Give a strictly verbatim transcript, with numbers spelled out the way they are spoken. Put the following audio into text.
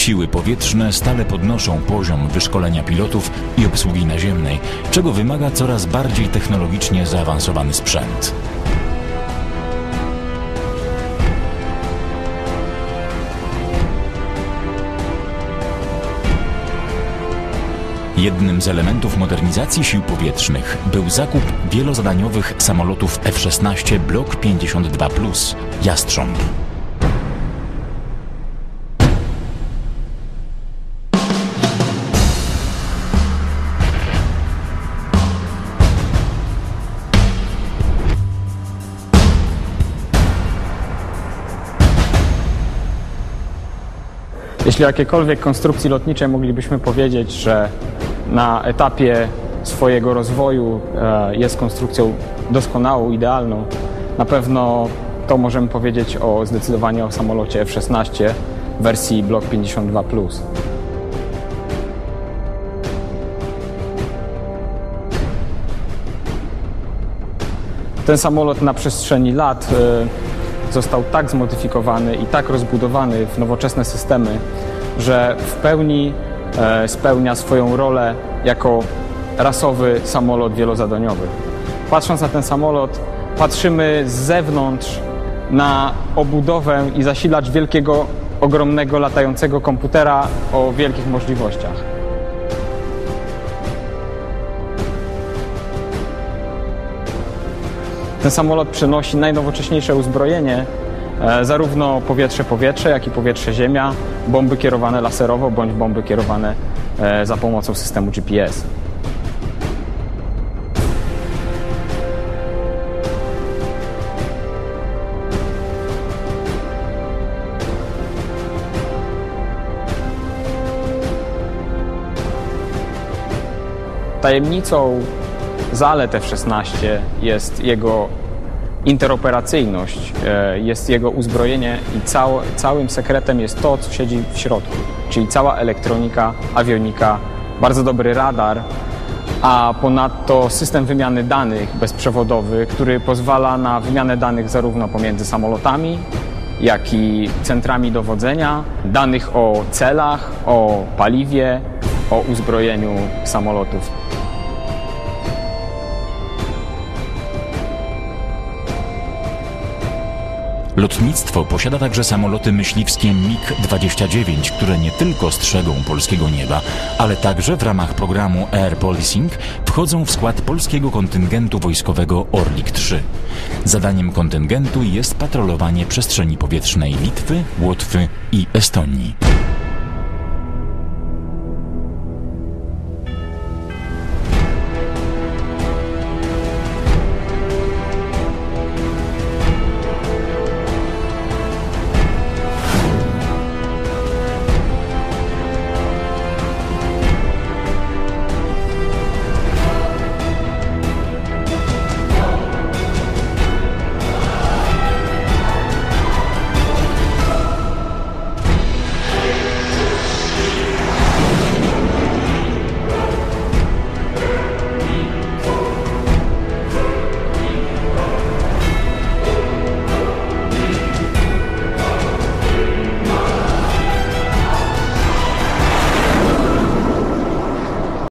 Siły powietrzne stale podnoszą poziom wyszkolenia pilotów i obsługi naziemnej, czego wymaga coraz bardziej technologicznie zaawansowany sprzęt. Jednym z elementów modernizacji sił powietrznych był zakup wielozadaniowych samolotów F szesnaście Block pięćdziesiąt dwa plus Jastrząb. Jeśli jakiekolwiek konstrukcji lotniczej moglibyśmy powiedzieć, że na etapie swojego rozwoju jest konstrukcją doskonałą, idealną, na pewno to możemy powiedzieć o zdecydowanie o samolocie F szesnaście wersji Block pięćdziesiąt dwa plus. Ten samolot na przestrzeni lat został tak zmodyfikowany i tak rozbudowany w nowoczesne systemy, że w pełni spełnia swoją rolę jako rasowy samolot wielozadaniowy. Patrząc na ten samolot, patrzymy z zewnątrz na obudowę i zasilacz wielkiego, ogromnego, latającego komputera o wielkich możliwościach. Ten samolot przenosi najnowocześniejsze uzbrojenie, e, zarówno powietrze-powietrze, jak i powietrze-ziemia, bomby kierowane laserowo bądź bomby kierowane e, za pomocą systemu G P S. Tajemnicą zalet F szesnaście jest jego interoperacyjność, jest jego uzbrojenie i cał, całym sekretem jest to, co siedzi w środku, czyli cała elektronika, awionika, bardzo dobry radar, a ponadto system wymiany danych bezprzewodowy, który pozwala na wymianę danych zarówno pomiędzy samolotami, jak i centrami dowodzenia, danych o celach, o paliwie, o uzbrojeniu samolotów. Lotnictwo posiada także samoloty myśliwskie MiG dwadzieścia dziewięć, które nie tylko strzegą polskiego nieba, ale także w ramach programu Air Policing wchodzą w skład polskiego kontyngentu wojskowego Orlik trzy. Zadaniem kontyngentu jest patrolowanie przestrzeni powietrznej Litwy, Łotwy i Estonii.